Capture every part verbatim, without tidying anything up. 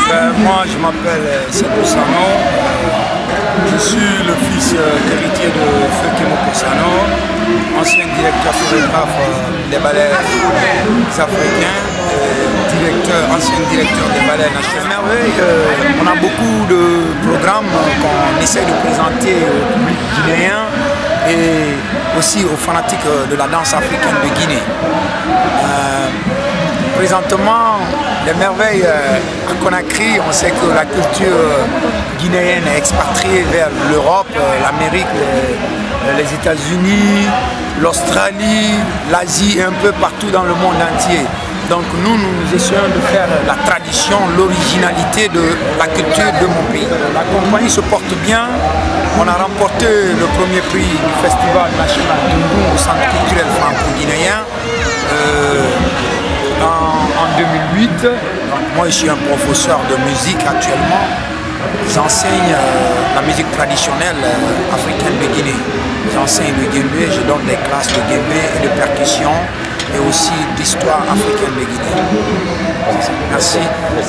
Ben, moi, je m'appelle Sekou Sano. Je suis le fils euh, héritier de Feu Kemoko Sano, ancien directeur chorégraphe euh, des ballets africains, euh, directeur, ancien directeur des ballets nationaux. Merveille, euh, on a beaucoup de programmes qu'on essaie de présenter au public guinéen et aussi aux fanatiques de la danse africaine de Guinée. Euh, présentement, les merveilles euh, à Conakry, on sait que la culture euh, guinéenne est expatriée vers l'Europe, euh, l'Amérique, les, les États-Unis, l'Australie, l'Asie et un peu partout dans le monde entier. Donc nous, nous essayons de faire la tradition, l'originalité de la culture de mon pays. La compagnie se porte bien. On a remporté le premier prix du Festival national de Ngoum au Centre culturel franco-guinéen euh, en, en deux mille huit. Donc, moi, je suis un professeur de musique actuellement. J'enseigne euh, la musique traditionnelle euh, africaine de Guinée. J'enseigne le guembé, je donne des classes de guembé et de percussion et aussi d'histoire africaine de Guinée. Merci.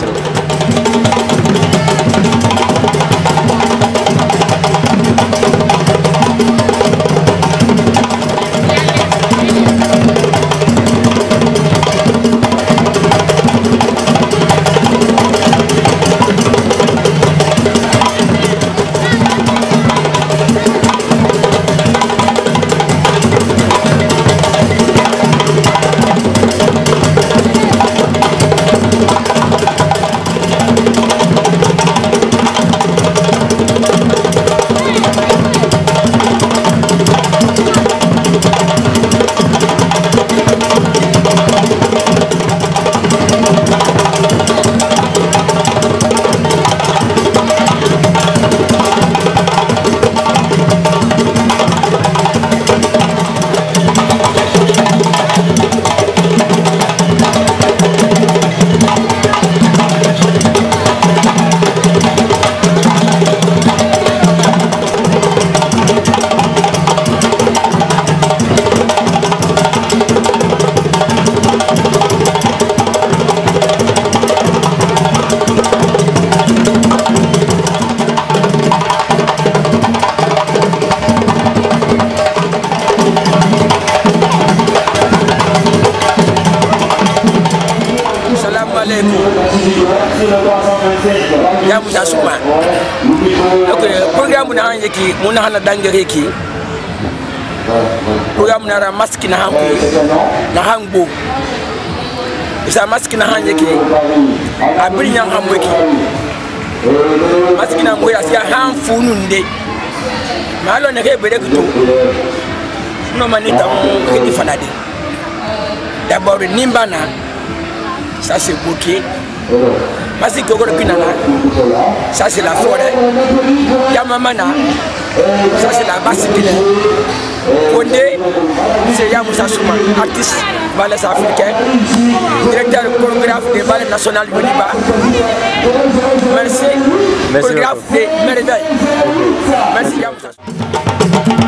Ya Musa Suma. Donc programme na hanje ki muna hana dangare ki. Programme na ra maski na hangu na hangu. Isa maski na hanje ki abiri nyang hamwe ki. Maski na mwe asia han funu nde. Malo ne kebere kutu. No manita mo kedi fanade. D'abord nimbana. Ça c'est bouquet. Masi Gogoro Pinana, ça c'est la forêt. Yamamana, ça c'est la basse ville. Kondé, c'est Yamoussa Souma, artiste ballet africain, directeur chorégraphe des ballets nationaux du Liban. Merci, chorégraphe des merveilles. Merci Yamoussa Souma.